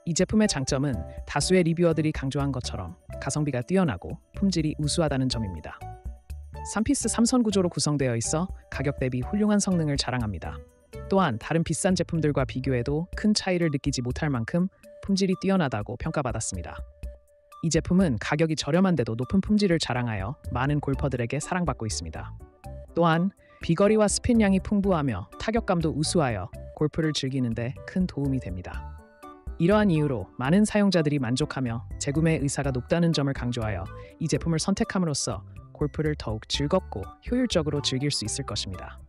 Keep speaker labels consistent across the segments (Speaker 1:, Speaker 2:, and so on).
Speaker 1: 이 제품의 장점은 다수의 리뷰어들이 강조한 것처럼 가성비가 뛰어나고 품질이 우수하다는 점입니다. 3피스 3선 구조로 구성되어 있어 가격 대비 훌륭한 성능을 자랑합니다. 또한 다른 비싼 제품들과 비교해도 큰 차이를 느끼지 못할 만큼 품질이 뛰어나다고 평가받았습니다. 이 제품은 가격이 저렴한데도 높은 품질을 자랑하여 많은 골퍼들에게 사랑받고 있습니다. 또한 비거리와 스핀량이 풍부하며 타격감도 우수하여 골프를 즐기는데 큰 도움이 됩니다. 이러한 이유로 많은 사용자들이 만족하며 재구매 의사가 높다는 점을 강조하여 이 제품을 선택함으로써 골프를 더욱 즐겁고 효율적으로 즐길 수 있을 것입니다.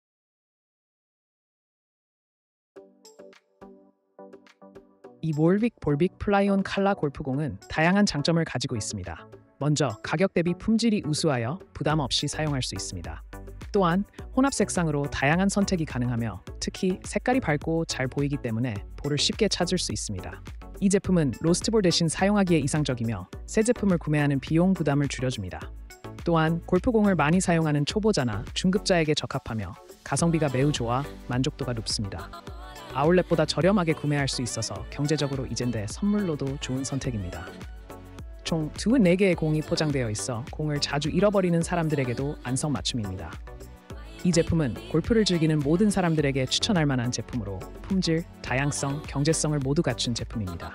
Speaker 1: 이 몰빅 볼빅 플라이온 칼라 골프공은 다양한 장점을 가지고 있습니다. 먼저 가격 대비 품질이 우수하여 부담 없이 사용할 수 있습니다. 또한 혼합 색상으로 다양한 선택이 가능하며 특히 색깔이 밝고 잘 보이기 때문에 볼을 쉽게 찾을 수 있습니다. 이 제품은 로스트볼 대신 사용하기에 이상적이며 새 제품을 구매하는 비용 부담을 줄여줍니다. 또한 골프공을 많이 사용하는 초보자나 중급자에게 적합하며 가성비가 매우 좋아 만족도가 높습니다. 아울렛보다 저렴하게 구매할 수 있어서 경제적으로 이젠데 선물로도 좋은 선택입니다. 총 24개의 공이 포장되어 있어 공을 자주 잃어버리는 사람들에게도 안성맞춤입니다. 이 제품은 골프를 즐기는 모든 사람들에게 추천할 만한 제품으로 품질, 다양성, 경제성을 모두 갖춘 제품입니다.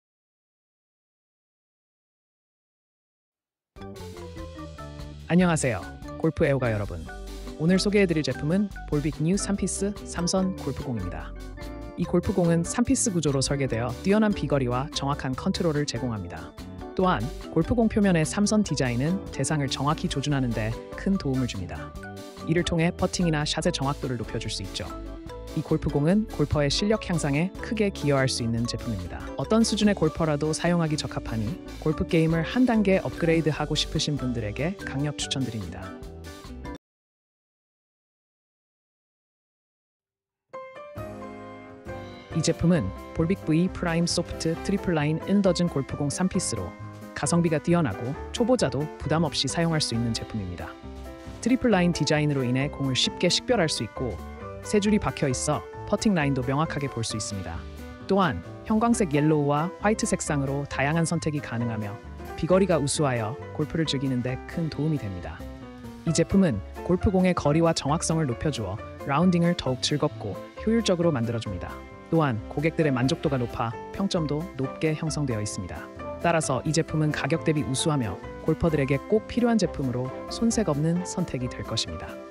Speaker 1: 안녕하세요, 골프 애호가 여러분. 오늘 소개해드릴 제품은 볼빅 뉴 3피스 3선 골프공입니다. 이 골프공은 3피스 구조로 설계되어 뛰어난 비거리와 정확한 컨트롤을 제공합니다. 또한 골프공 표면의 3선 디자인은 대상을 정확히 조준하는 데 큰 도움을 줍니다. 이를 통해 퍼팅이나 샷의 정확도를 높여줄 수 있죠. 이 골프공은 골퍼의 실력 향상에 크게 기여할 수 있는 제품입니다. 어떤 수준의 골퍼라도 사용하기 적합하니 골프 게임을 한 단계 업그레이드하고 싶으신 분들에게 강력 추천드립니다. 이 제품은 볼빅 V 프라임 소프트 트리플 라인 인더즌 골프공 3피스로 가성비가 뛰어나고 초보자도 부담 없이 사용할 수 있는 제품입니다. 트리플 라인 디자인으로 인해 공을 쉽게 식별할 수 있고 세 줄이 박혀 있어 퍼팅 라인도 명확하게 볼 수 있습니다. 또한 형광색 옐로우와 화이트 색상으로 다양한 선택이 가능하며 비거리가 우수하여 골프를 즐기는 데 큰 도움이 됩니다. 이 제품은 골프공의 거리와 정확성을 높여주어 라운딩을 더욱 즐겁고 효율적으로 만들어줍니다. 또한 고객들의 만족도가 높아 평점도 높게 형성되어 있습니다. 따라서 이 제품은 가격 대비 우수하며 골퍼들에게 꼭 필요한 제품으로 손색 없는 선택이 될 것입니다.